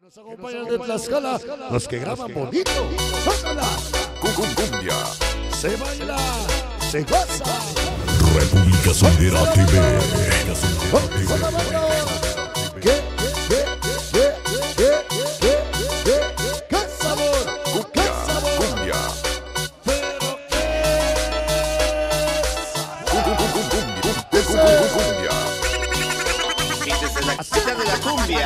Nos acompañan de Tlaxcala, los que graban bonito. ¡Tócala! Cumbia. Se baila, se goza. República Sondera TV. ¡Con la mano! ¿Qué sabor? ¿Qué sabor? Cumbia. Pero Cumbia. Y desde la casita de la cumbia.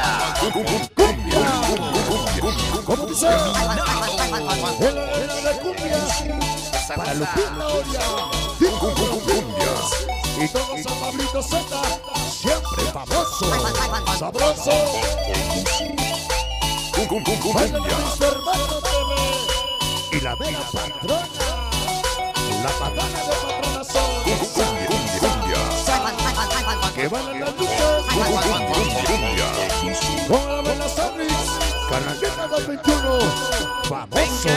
¿Cómo dice? En la arena de cumbia, para Lupita Oria, Cumbia. y todos San Pablito Z, siempre famoso, sabroso. Baila Mr. Mato TV y la mega patrona, la patana de patronazo, que bailan las luchas, con la vela Sanrix, Carnalita 2021, famoso.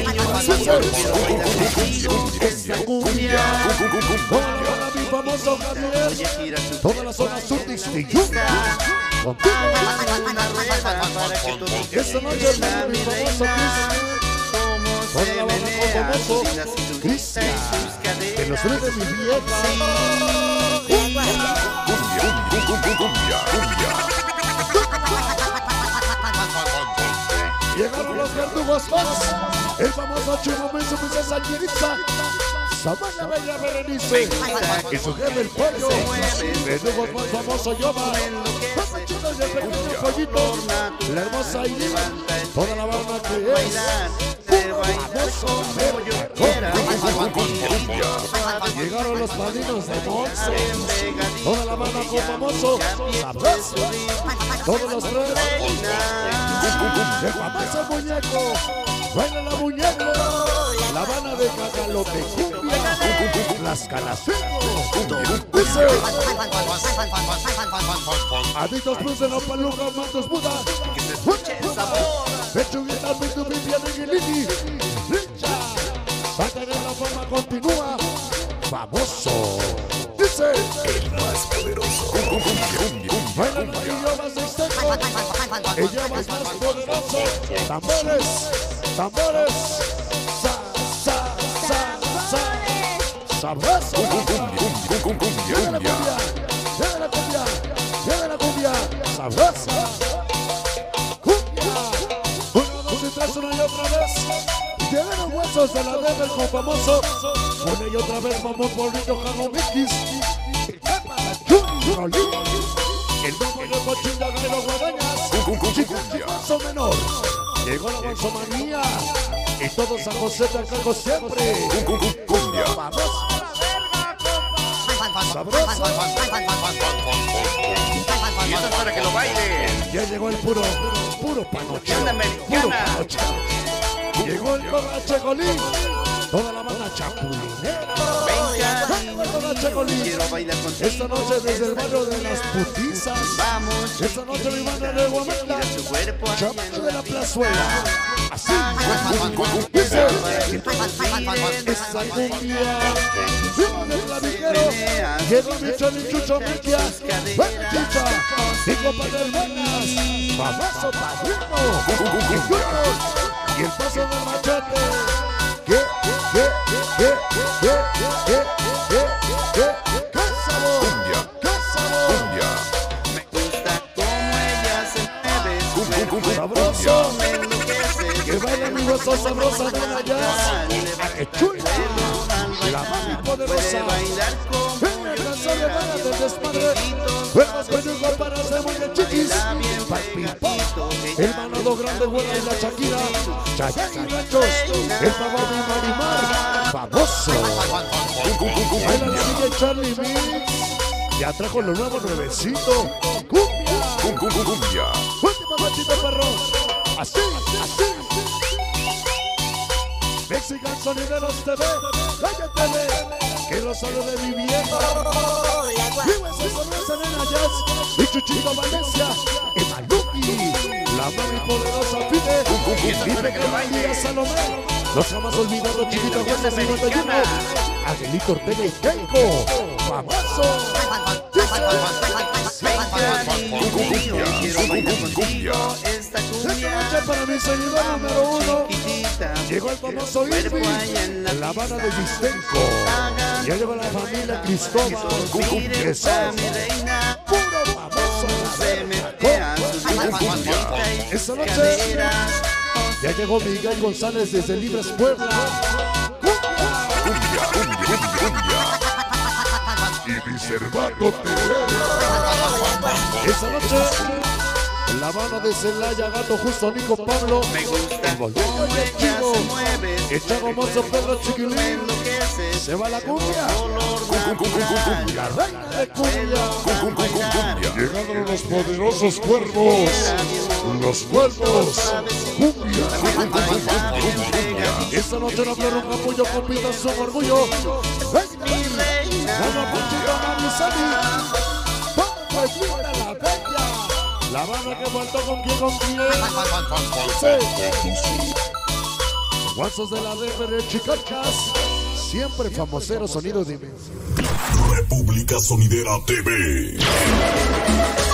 Esta cumbia, con la banda mi famoso Javier, toda la zona sur distinguida, contigo. Esta noche mi famoso Chris, con la banda con famoso Cristian, que nos trae mi vieja. Llegaron los verdugos más, el famoso Chino Menso, princesa Yiriza, Samana Bella Berenice, y su jefe el pollo, verdugos más famoso Yoba, los chinos del pequeño pollito, la hermosa Iris, toda la banda que es famoso llegaron los padrinos de Monse, toda la banda con famoso sabroso, todos los tres, el famoso muñeco, baila la muñeco, la banda de Cacalote cumbia, las Calacingo, dice, Adictos Plus de Nopaluca, Mantos Buda, Pechuguitas, Pitu, Pipia, Nigilini, Lincha, va a tener la fama continúa, famoso, dice, El más poderoso. baila el amarillo más extenso, ella más poderoso, tambores, tambores, sabroso, llega la cumbia, llega la cumbia, llega la cumbia, sabrosa, cumbia, 1, 2 y 3, una y otra vez, llegaron huesos de la Devil con famoso, una y otra vez vamos por Niño Jano Mikis, Juni Rolín, el nombre de Cochilla Guerrero Guadañas, Chico Manso Menor, llegó la mansomanía, y todos a José de cargo siempre, Cumbia. vamos, sabroso, Y esto es para que lo bailen. ya llegó el puro panoche, Banda puro americana. panoche, llegó el Corrache Colín, toda la banda chapulinera, toda Chacolín, Quiero bailar contigo. esta noche desde el barrio de las putizas, Vamos. esta noche mi banda de Guameta, Mira su cuerpo ahí chamán en de la plazuela, así, Dice, dice, esa cumbia, fuimos del clavijero, llegó mi Choli Chucho Mequia, buena chicha, mi copa de hermanas, famoso padrino, y Junior, y el paso del machete, ¿qué sabor? ¿Qué sabor? me gusta cómo ella se mueve. Sabroso, Me enloquece. que baila mi hueso sabrosa de la jazz, a que chula, la mami poderosa, Puede bailar como en la canción de bala del desmadre, juegos con yugo para hacer muy de chiquis, palpipón, el manado grande huele en la Shakira, Chayanne y Ranchos, el favor de Marimar, famoso, baila la DJ Charlie Mix, ya trajo lo nuevo nuevecito, cumbia, última machita perro, así, Mexican Sonideros TV, Vaya TV, que lo salude mi vieja, vive esa sonrisa en la jazz, y Chuchito Valencia, y Maluki, la mami poderosa Fide, y Pequeña María Salomé, los jamás olvidados Chiquito Huesa 51, Angelito Ortega y Keiko, famoso, Quiero bailar contigo esta cumbia. para mi seguidor número 1. Chiquitita, Llegó el famoso Irving, la Habana de Vistenco. Ya llegó la familia Cristóbal. Que son mi reina, puro famoso. se metía su Esta noche ya llegó Miguel González desde Libres Puebla. Cumbia, cumbia, cumbia. Y mi Cervato Esta noche la Habana de Celaya, Gato Justo, Nico Pablo. Me gusta El Bolillo cómo y el ella Chico. se mueve, El Chavo Mozo, Pedro Chiquilín. enloquece, Se va la cumbia. cumbia. La reina de cumbia. Cumbia. Llegaron los poderosos cuervos. Los cuervos. Cumbia. Esta noche la flor un capullo, compitas son orgullo. Gana Ponchito, Marisani. ¡Vamos, fiesta la bella! La banda que faltó con quién. Sí. Guasos de la de Chicachas. Siempre famosero, sonido de dimensión. República Sonidera TV.